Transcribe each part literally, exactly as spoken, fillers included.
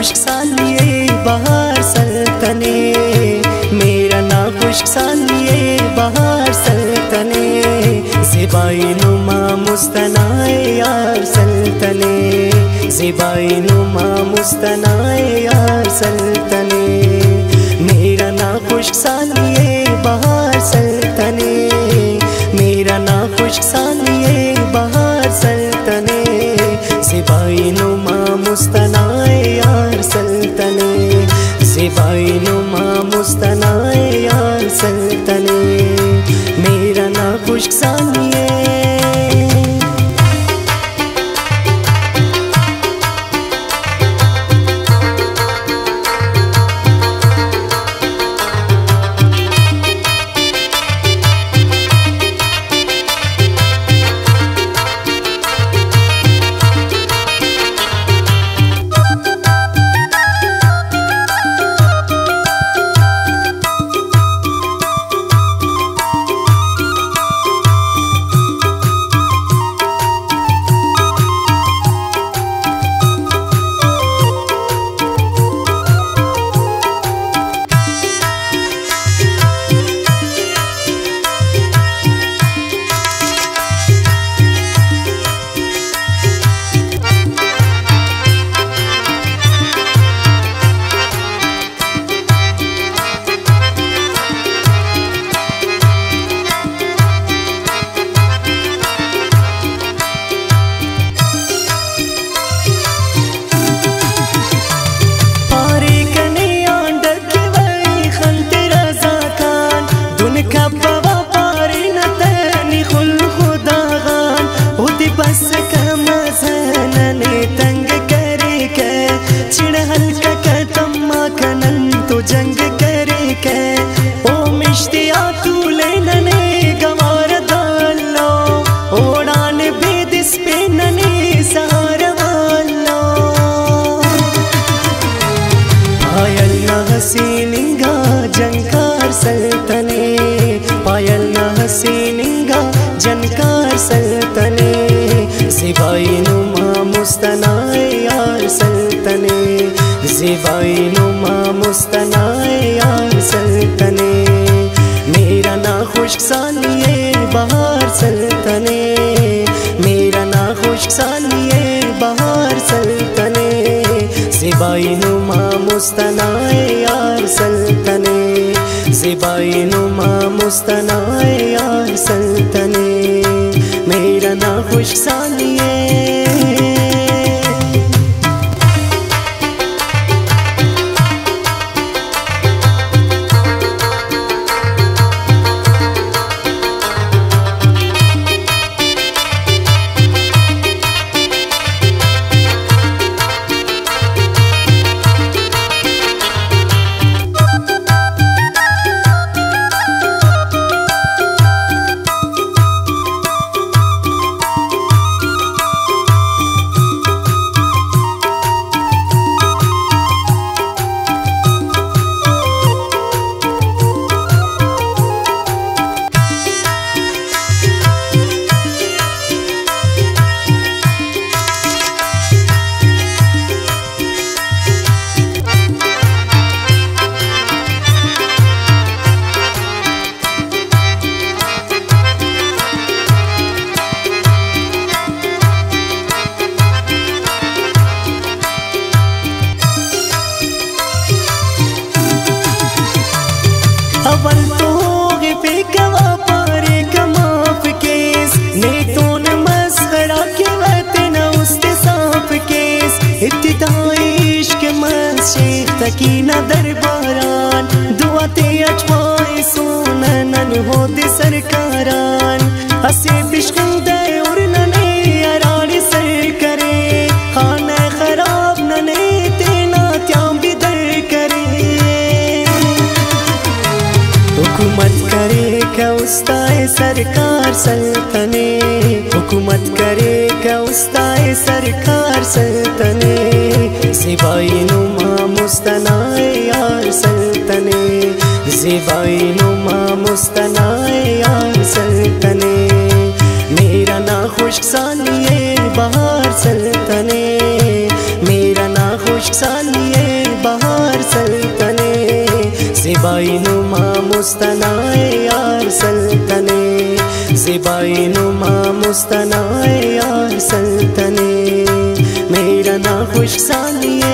खुश्क सालिए बहार सल्तने, मेरा ना खुश्क सालिए बहार सल्तने, ज़िबाई नुमा मुस्तनाए यार सल्तने, ज़िबाई नुमा मुस्तनाए यार सल्तने, मेरा ना खुश्क सालिए बहार सल्तने, मेरा ना खुश्क सालिए बहार सल्तने, ज़िबाई नुमा मुस्तनाए यार सल्तने, ज़िबाई नुमा मुस्तनाए यार सल्तने, मेरा ना खुश्क सालिए। जंग करे के ओ मिश्तिया तू लेनने गवार दालो ओड़ान बेदिस पे नने सहारा वालो पायल न हसीनिंगा जनकार सल्तने, पायल न हसीनिंगा जनकार सल्तने, ज़िबाई नुमा मुस्तनाए यार सल्तने, ज़िबाई नुमा मुस्तनाए यार सल्तने, मेरा ना खुश्क सालिए बहार सल्तने, मेरा ना खुश्क सालिए बहार सल्तने, ज़िबाई नुमा मुस्तनाए यार सल्तने, ज़िबाई नुमा मुस्तनाए यार सल्तने, मेरा ना खुश्क सालिए। अवल तो पे कवा पारे कमाफ केस ने तो न मस्खरा के वते न उसके साफ केस, इब्तिदाई इश्क मस्जिद तकी न दरबारान दुआते अचवाए सोनन हो दे सरकारान, हसे बिश्कुदे और नने अराड़ी सर करे, खाना खराब नने तेना त्याम भी दर करे, हुकूमत करे का उस्ताए सरकार सल्तने, हुकूमत करे का उस्ताए सरकार सल्तने, ज़िबाई नुमा मुस्तनाए यार सल्तने, ज़िबाई नुमा मुस्तनाए यार सल्तने, मेरा ना खुश्क सालिए बहार सल्तने, मेरा ना खुश्क सालिए नुमा मुस्तनाए यार सल्तने, ज़िबाई नुमा मुस्तनाए यार सल्तने, मेरा ना खुश सानिए।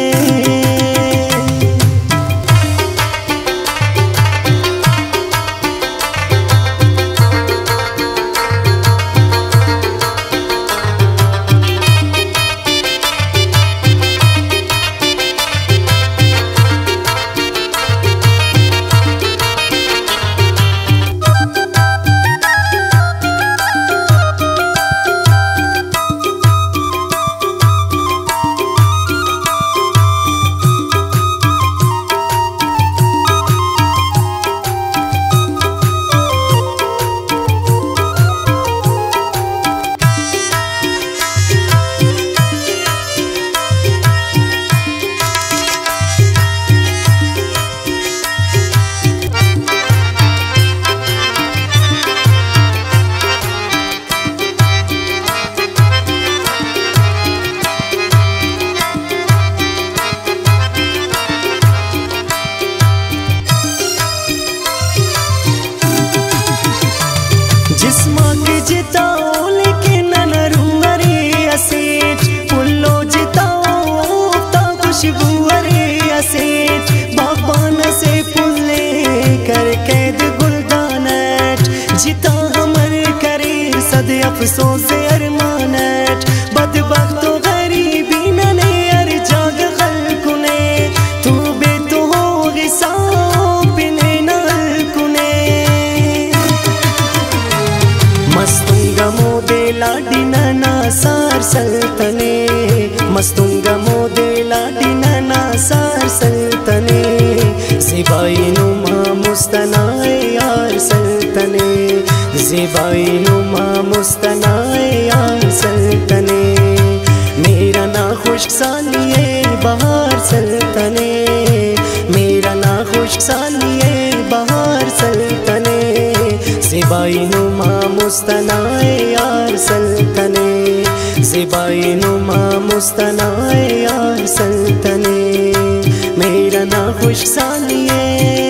जिस्मा के जिताओ लेकिन नरूंगा रे असेठ, पुल्लो जिताओ ता खुशबू रे असेठ, बागबान से पुल्ले कर कैद गुलदानट, जिता हमर करे सद अफसोस अरमानट, बदबख्तो गरीबी नने अर जाग खल्कुने, तू बे तो हो गिसा बिने नल्कुने, मस्तुंगा मोदे लाडी नना सार सल्तने, मस्तुंगा मोदे लाडी नना सार सल्तने, ज़िबाई नुमा मुस्तनाए यार सल्तने, ज़िबाई नुमा मुस्तनाए यार सल्तने, मेरा ना खुश सानिए बहार सल्तने, मेरा ना खुश सानिए बहार सल्तने, ज़िबाई नुमा मुस्तनाए यार सल्तने, ज़िबाई नुमा मुस्तनाए यार सल्तने, मेरा ना खुश सानिए।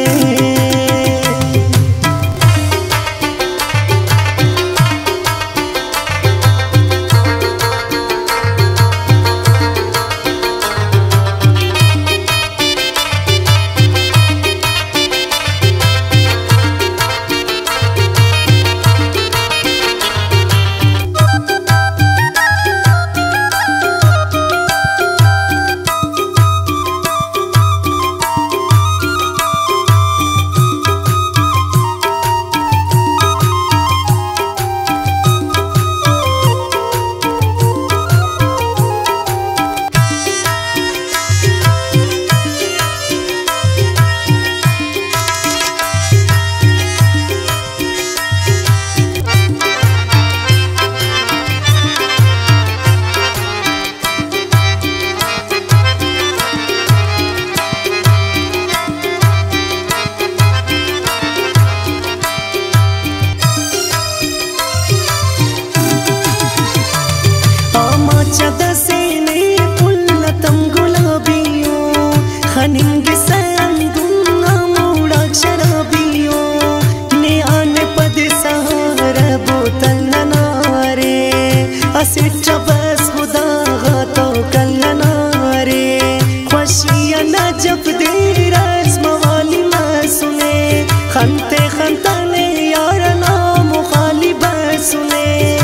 खनिंग संगुना मूड़ा शराबियो ने आने पद सहारा बोतल नारे असिट बस खुदा तो कलना रे खुशियां न जब दे रस्म वाली मैं सुने खनते खनताने यार नाम खाली बस सुने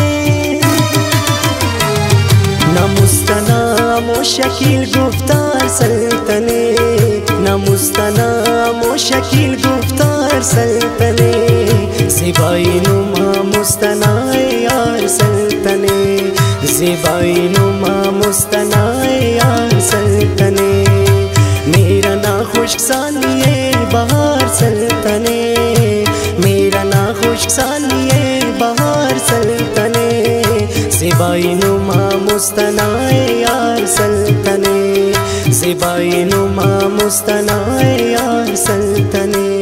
न मुस्तनाम ओ शकील गुफ्तार सल्तने न मुस्तनाम ओ शकील गुफ्तार सल्तने ज़िबाई नुमा मुस्तनाए यार सल्तने ज़िबाई नुमा मुस्तनाए यार सल्तने मेरा ना खुश सानिए बहार सल्तने मेरा ना खुश सानिए बहार सल्तने ज़िबाई नुमा मुस्तनाए यार सल्तने ज़िबाई नुमा मुस्तनाए यार सल्तने।